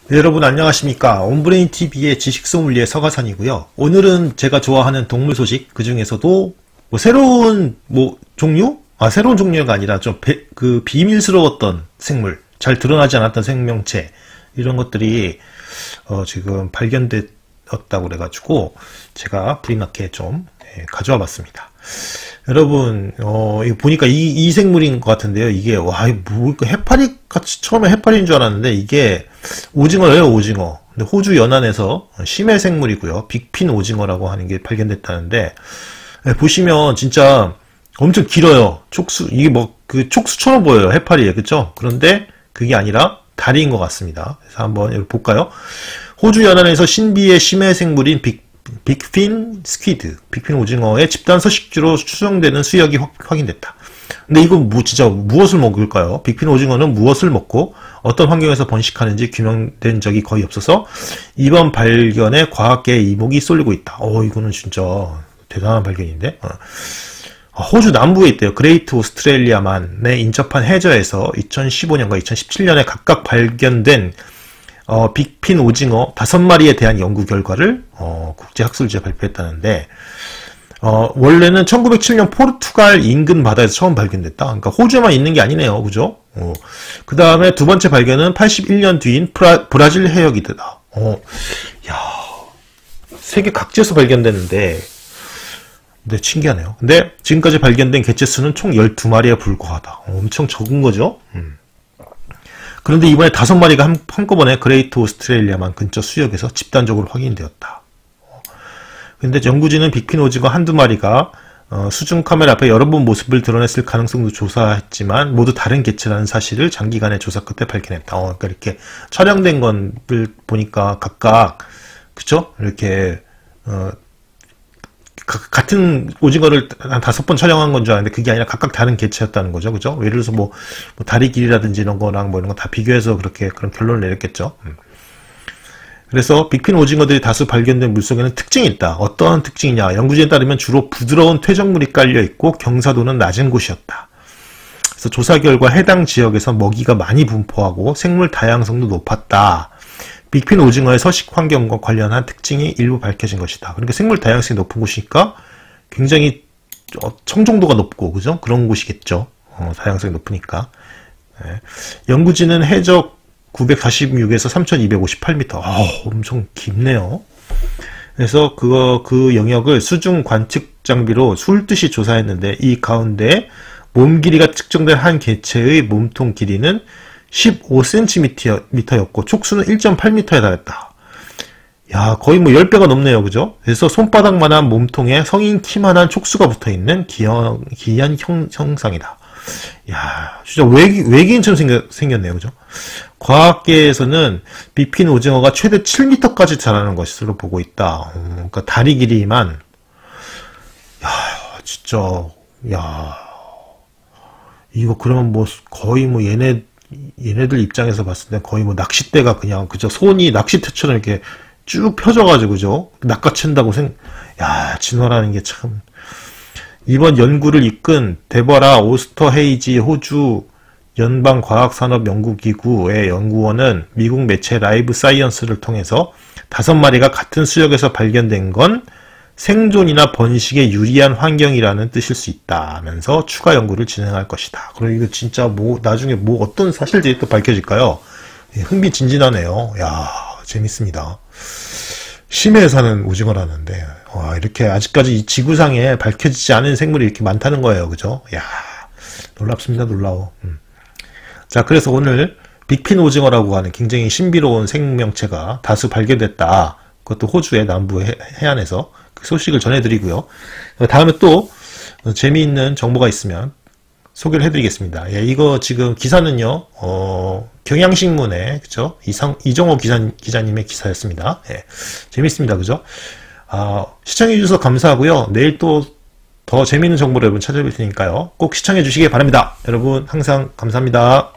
네, 여러분 안녕하십니까. 온브레인TV의 지식소믈리에 서가산이고요. 오늘은 제가 좋아하는 동물 소식, 그 중에서도 새로운 종류? 새로운 종류가 아니라 좀 비밀스러웠던 생물, 잘 드러나지 않았던 생명체, 이런 것들이 지금 발견되었다고 그래가지고 제가 브리나케 좀 가져와 봤습니다. 여러분, 이거 보니까 이 생물인 것 같은데요. 이게, 해파리 같이, 처음에 해파리인 줄 알았는데, 이게 오징어예요, 오징어. 근데 호주 연안에서 심해 생물이고요. 빅핀 오징어라고 하는 게 발견됐다는데, 보시면 진짜 엄청 길어요. 촉수, 이게 촉수처럼 보여요. 해파리에, 그쵸? 그런데 그게 아니라 다리인 것 같습니다. 그래서 한번 여기 볼까요? 호주 연안에서 신비의 심해 생물인 빅핀 스퀴드, 빅핀 오징어의 집단 서식지로 추정되는 수역이 확인됐다. 근데 이건 진짜 무엇을 먹을까요? 빅핀 오징어는 무엇을 먹고 어떤 환경에서 번식하는지 규명된 적이 거의 없어서 이번 발견에 과학계의 이목이 쏠리고 있다. 이거는 진짜 대단한 발견인데. 호주 남부에 있대요. 그레이트 오스트레일리아만에 인접한 해저에서 2015년과 2017년에 각각 발견된 빅핀 오징어 5마리에 대한 연구 결과를 국제학술지에 발표했다는데, 원래는 1907년 포르투갈 인근 바다에서 처음 발견됐다. 그러니까 호주에만 있는 게 아니네요. 그죠? 그 다음에 두 번째 발견은 81년 뒤인 브라질 해역이다. 세계 각지에서 발견됐는데, 네, 신기하네요. 근데 지금까지 발견된 개체수는 총 12마리에 불과하다. 엄청 적은 거죠? 그런데 이번에 5마리가 한꺼번에 그레이트 오스트레일리아만 근처 수역에서 집단적으로 확인되었다. 근데 연구진은 빅핀 오징어 한두 마리가 수중 카메라 앞에 여러 번 모습을 드러냈을 가능성도 조사했지만 모두 다른 개체라는 사실을 장기간의 조사 끝에 발견했다. 그러니까 이렇게 촬영된 건 보니까 각각, 그쵸? 이렇게 같은 오징어를 한 5번 촬영한 건 줄 알았는데 그게 아니라 각각 다른 개체였다는 거죠. 그죠? 예를 들어서 다리 길이라든지 이런 거랑 이런 거 다 비교해서 그런 결론을 내렸겠죠. 그래서 빅핀 오징어들이 다수 발견된 물속에는 특징이 있다. 어떠한 특징이냐? 연구진에 따르면 주로 부드러운 퇴적물이 깔려 있고 경사도는 낮은 곳이었다. 그래서 조사 결과 해당 지역에서 먹이가 많이 분포하고 생물 다양성도 높았다. 빅핀 오징어의 서식 환경과 관련한 특징이 일부 밝혀진 것이다. 그러니까 생물 다양성이 높은 곳이니까 굉장히 청정도가 높고, 그죠? 그런 곳이겠죠. 다양성이 높으니까. 네. 연구진은 해저 946에서 3258m. 엄청 깊네요. 그래서 그 영역을 수중 관측 장비로 술듯이 조사했는데 이 가운데 몸 길이가 측정된 한 개체의 몸통 길이는 15cm였고 촉수는 1.8m에 달했다. 거의 10배가 넘네요. 그죠? 그래서 손바닥만한 몸통에 성인 키만한 촉수가 붙어있는 기이한 형상이다. 진짜 외계인처럼 생겼네요. 그죠? 과학계에서는 빅핀 오징어가 최대 7m까지 자라는 것으로 보고 있다. 그러니까 다리 길이만, 진짜, 이거 그러면 거의 얘네들 입장에서 봤을 때 거의 낚싯대가 그냥, 그죠? 손이 낚싯대처럼 이렇게 쭉 펴져가지고, 그죠? 낚아챈다고 진화라는 게 참. 이번 연구를 이끈 데버라 오스터헤이지 호주 연방과학산업연구기구의 연구원은 미국 매체 라이브 사이언스를 통해서 5마리가 같은 수역에서 발견된 건 생존이나 번식에 유리한 환경이라는 뜻일 수 있다면서 추가 연구를 진행할 것이다. 그럼 이거 진짜 나중에 어떤 사실들이 또 밝혀질까요? 흥미진진하네요. 재밌습니다. 심해에 사는 오징어라는데, 이렇게 아직까지 이 지구상에 밝혀지지 않은 생물이 이렇게 많다는 거예요. 그죠? 놀랍습니다. 놀라워. 자, 그래서 오늘 빅핀 오징어라고 하는 굉장히 신비로운 생명체가 다수 발견됐다. 그것도 호주의 남부 해안에서 그 소식을 전해드리고요. 다음에 또 재미있는 정보가 있으면 소개를 해드리겠습니다. 이거 지금 기사는요, 경향신문에, 그죠? 이정호 기자님의 기사였습니다. 재밌습니다. 그죠? 시청해주셔서 감사하고요. 내일 또 더 재미있는 정보를 여러분 찾아뵐 테니까요. 꼭 시청해주시기 바랍니다. 여러분, 항상 감사합니다.